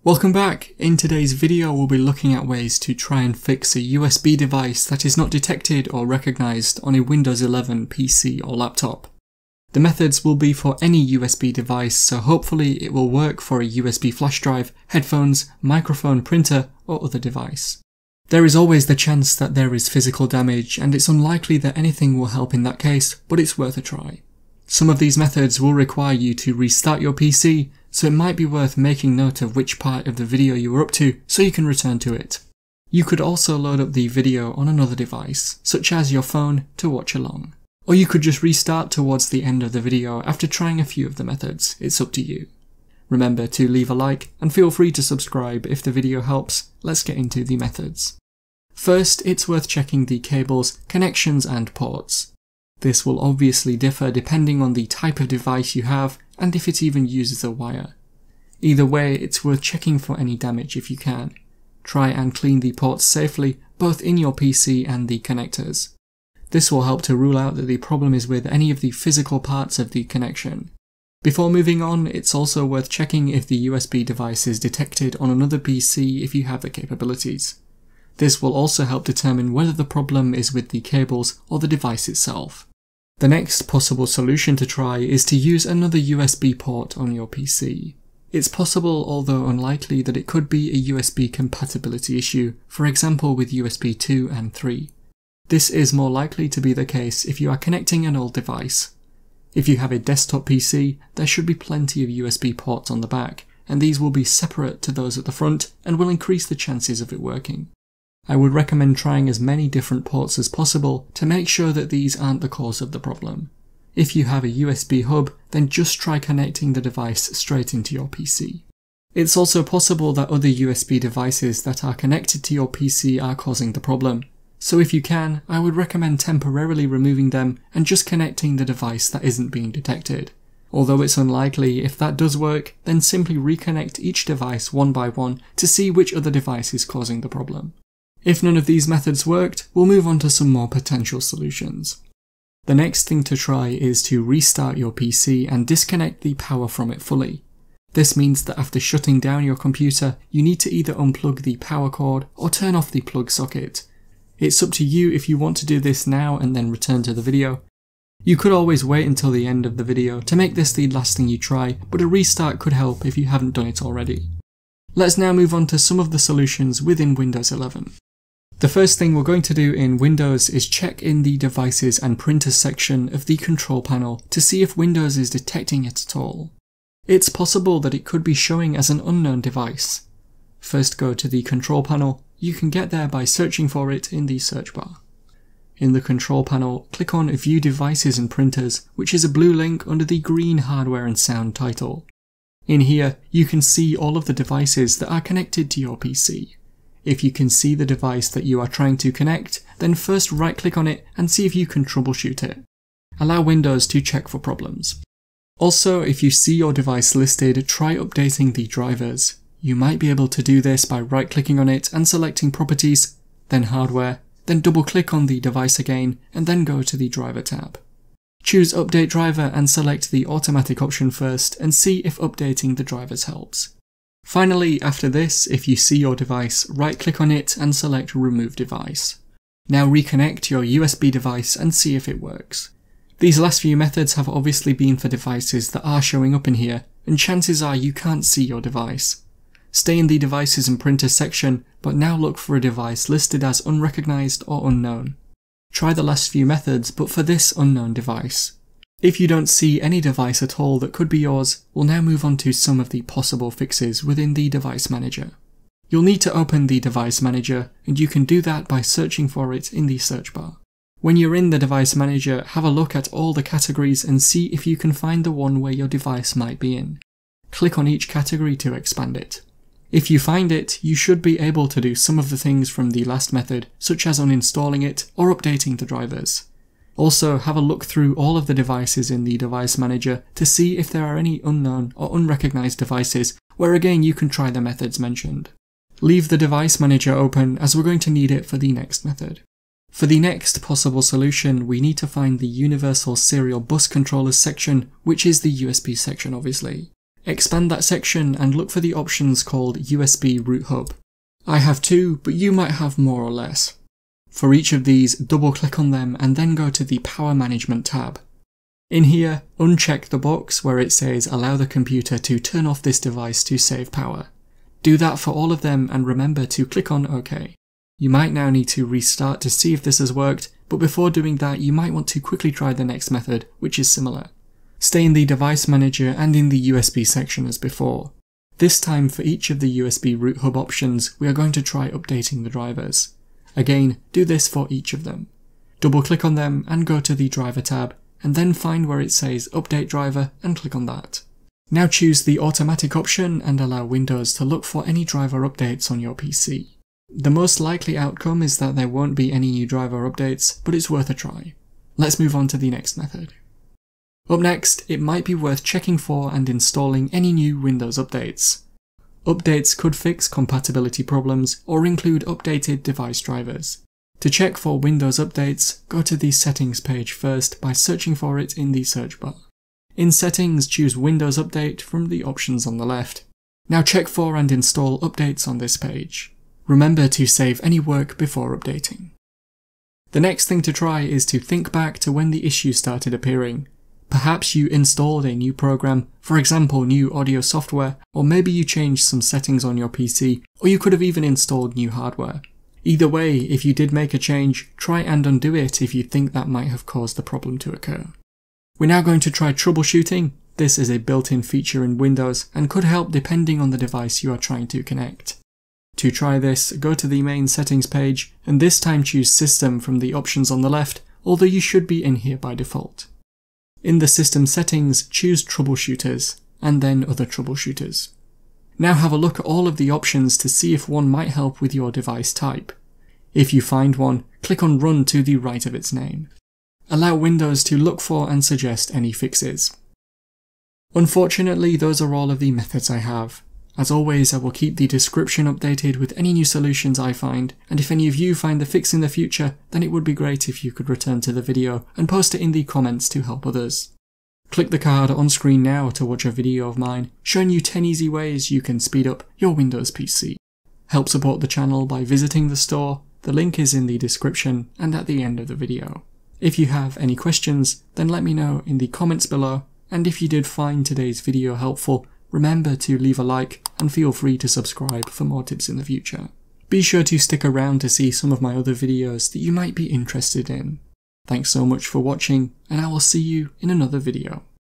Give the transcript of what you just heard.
Welcome back. In today's video we'll be looking at ways to try and fix a USB device that is not detected or recognized on a Windows 11 PC or laptop. The methods will be for any USB device, so hopefully it will work for a USB flash drive, headphones, microphone, printer or other device. There is always the chance that there is physical damage, and it's unlikely that anything will help in that case, but it's worth a try. Some of these methods will require you to restart your PC, so it might be worth making note of which part of the video you were up to so you can return to it. You could also load up the video on another device, such as your phone, to watch along. Or you could just restart towards the end of the video after trying a few of the methods. It's up to you. Remember to leave a like and feel free to subscribe if the video helps. Let's get into the methods. First, it's worth checking the cables, connections and ports. This will obviously differ depending on the type of device you have and if it even uses a wire. Either way, it's worth checking for any damage if you can. Try and clean the ports safely, both in your PC and the connectors. This will help to rule out that the problem is with any of the physical parts of the connection. Before moving on, it's also worth checking if the USB device is detected on another PC if you have the capabilities. This will also help determine whether the problem is with the cables or the device itself. The next possible solution to try is to use another USB port on your PC. It's possible, although unlikely, that it could be a USB compatibility issue, for example with USB 2 and 3. This is more likely to be the case if you are connecting an old device. If you have a desktop PC, there should be plenty of USB ports on the back, and these will be separate to those at the front and will increase the chances of it working. I would recommend trying as many different ports as possible to make sure that these aren't the cause of the problem. If you have a USB hub, then just try connecting the device straight into your PC. It's also possible that other USB devices that are connected to your PC are causing the problem, so if you can, I would recommend temporarily removing them and just connecting the device that isn't being detected. Although it's unlikely, if that does work, then simply reconnect each device one by one to see which other device is causing the problem. If none of these methods worked, we'll move on to some more potential solutions. The next thing to try is to restart your PC and disconnect the power from it fully. This means that after shutting down your computer, you need to either unplug the power cord or turn off the plug socket. It's up to you if you want to do this now and then return to the video. You could always wait until the end of the video to make this the last thing you try, but a restart could help if you haven't done it already. Let's now move on to some of the solutions within Windows 11. The first thing we're going to do in Windows is check in the Devices and Printers section of the control panel to see if Windows is detecting it at all. It's possible that it could be showing as an unknown device. First go to the control panel. You can get there by searching for it in the search bar. In the control panel, click on View Devices and Printers, which is a blue link under the green Hardware and Sound title. In here, you can see all of the devices that are connected to your PC. If you can see the device that you are trying to connect, then first right-click on it and see if you can troubleshoot it. Allow Windows to check for problems. Also, if you see your device listed, try updating the drivers. You might be able to do this by right-clicking on it and selecting Properties, then Hardware, then double-click on the device again, and then go to the Driver tab. Choose Update Driver and select the Automatic option first and see if updating the drivers helps. Finally, after this, if you see your device, right-click on it and select Remove Device. Now reconnect your USB device and see if it works. These last few methods have obviously been for devices that are showing up in here, and chances are you can't see your device. Stay in the Devices and Printers section, but now look for a device listed as unrecognized or unknown. Try the last few methods, but for this unknown device. If you don't see any device at all that could be yours, we'll now move on to some of the possible fixes within the Device Manager. You'll need to open the Device Manager, and you can do that by searching for it in the search bar. When you're in the Device Manager, have a look at all the categories and see if you can find the one where your device might be in. Click on each category to expand it. If you find it, you should be able to do some of the things from the last method, such as uninstalling it or updating the drivers. Also, have a look through all of the devices in the Device Manager to see if there are any unknown or unrecognized devices where again you can try the methods mentioned. Leave the Device Manager open as we're going to need it for the next method. For the next possible solution, we need to find the Universal Serial Bus Controllers section, which is the USB section obviously. Expand that section and look for the options called USB Root Hub. I have two, but you might have more or less. For each of these, double click on them and then go to the Power Management tab. In here, uncheck the box where it says allow the computer to turn off this device to save power. Do that for all of them and remember to click on OK. You might now need to restart to see if this has worked, but before doing that you might want to quickly try the next method, which is similar. Stay in the Device Manager and in the USB section as before. This time for each of the USB Root Hub options, we are going to try updating the drivers. Again, do this for each of them. Double click on them and go to the Driver tab, and then find where it says Update Driver and click on that. Now choose the Automatic option and allow Windows to look for any driver updates on your PC. The most likely outcome is that there won't be any new driver updates, but it's worth a try. Let's move on to the next method. Up next, it might be worth checking for and installing any new Windows updates. Updates could fix compatibility problems or include updated device drivers. To check for Windows updates, go to the Settings page first by searching for it in the search bar. In Settings, choose Windows Update from the options on the left. Now check for and install updates on this page. Remember to save any work before updating. The next thing to try is to think back to when the issue started appearing. Perhaps you installed a new program, for example new audio software, or maybe you changed some settings on your PC, or you could have even installed new hardware. Either way, if you did make a change, try and undo it if you think that might have caused the problem to occur. We're now going to try troubleshooting. This is a built-in feature in Windows and could help depending on the device you are trying to connect. To try this, go to the main settings page and this time choose System from the options on the left, although you should be in here by default. In the system settings, choose Troubleshooters and then Other Troubleshooters. Now have a look at all of the options to see if one might help with your device type. If you find one, click on Run to the right of its name. Allow Windows to look for and suggest any fixes. Unfortunately, those are all of the methods I have. As always, I will keep the description updated with any new solutions I find, and if any of you find the fix in the future, then it would be great if you could return to the video and post it in the comments to help others. Click the card on screen now to watch a video of mine showing you 10 easy ways you can speed up your Windows PC. Help support the channel by visiting the store, the link is in the description and at the end of the video. If you have any questions, then let me know in the comments below, and if you did find today's video helpful, remember to leave a like and feel free to subscribe for more tips in the future. Be sure to stick around to see some of my other videos that you might be interested in. Thanks so much for watching, and I will see you in another video.